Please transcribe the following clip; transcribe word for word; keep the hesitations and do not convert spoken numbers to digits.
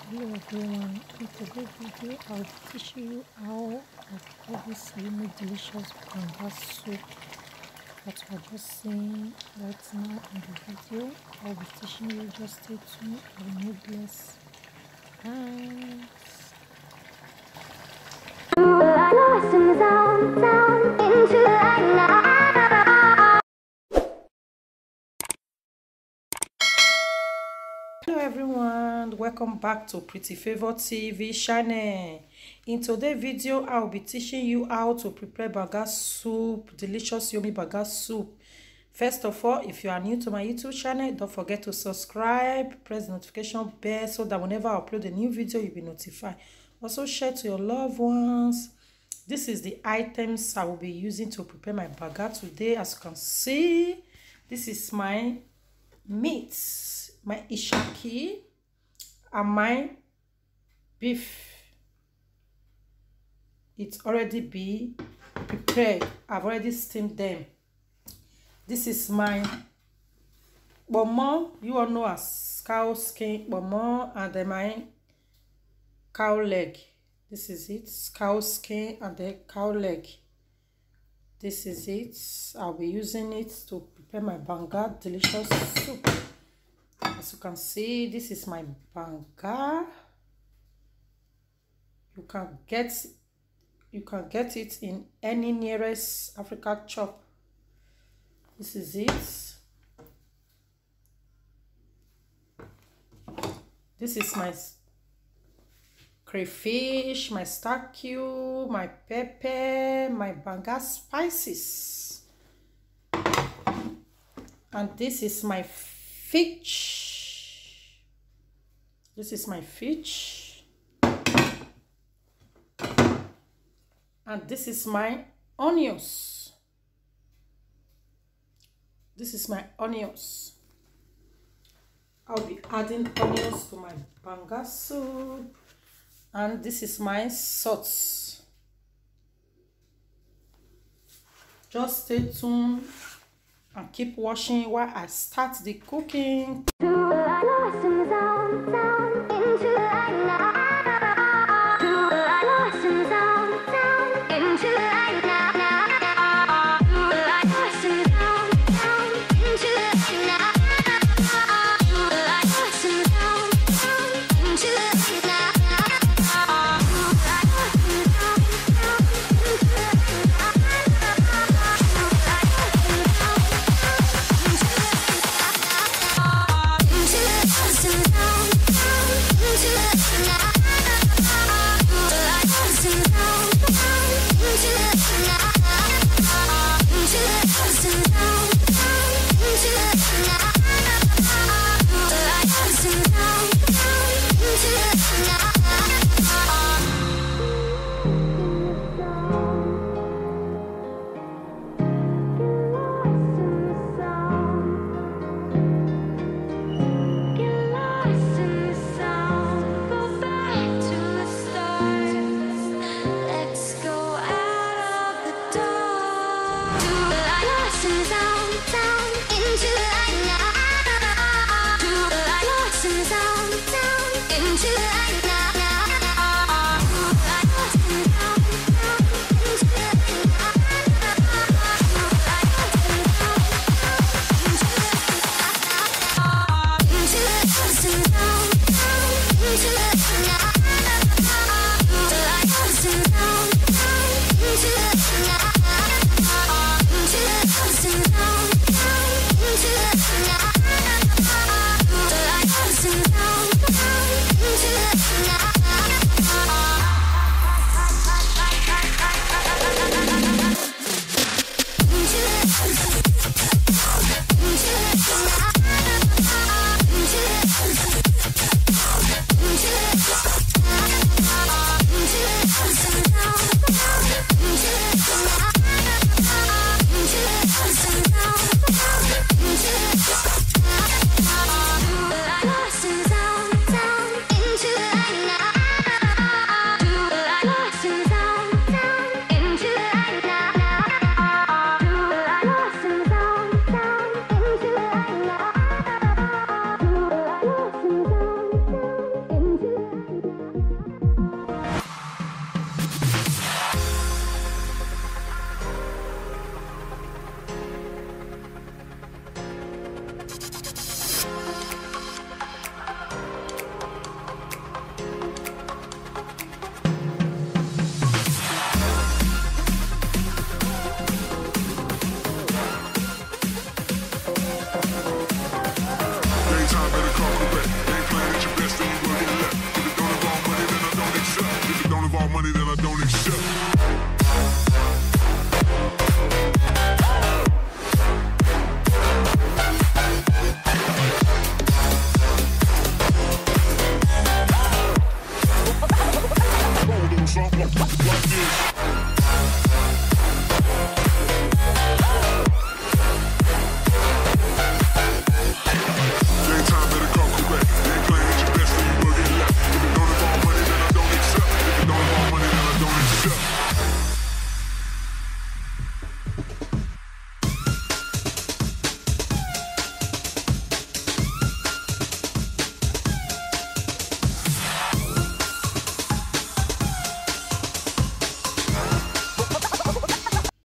Hello everyone, in today's video I'll be teaching you how I prepare this yummy delicious banga soup that we're just seeing right now in the video. I'll be teaching you, just stay tuned. I will bless. Thanks. Hello everyone, welcome back to Pretty Favor T V channel. In today's video I will be teaching you how to prepare banga soup, delicious yummy banga soup. First of all, if you are new to my YouTube channel, don't forget to subscribe, press the notification bell so that whenever I upload a new video you'll be notified. Also share to your loved ones. This is the items I will be using to prepare my banga today. As you can see, this is my meat, my ishaki, and my beef. It's already be prepared. I've already steamed them. This is my bomo, you all know as cow skin bomo, and then my cow leg. This is it, cow skin and the cow leg. This is it. I'll be using it to prepare my banga delicious soup. As you can see, this is my banga. You can get you can get it in any nearest Africa shop. This is it. This is my crayfish, my star cube, my pepper, my banga spices. And this is my fish. This is my fish. And this is my onions. This is my onions. I'll be adding onions to my banga soup. And this is my salt. Just stay tuned and keep watching while I start the cooking.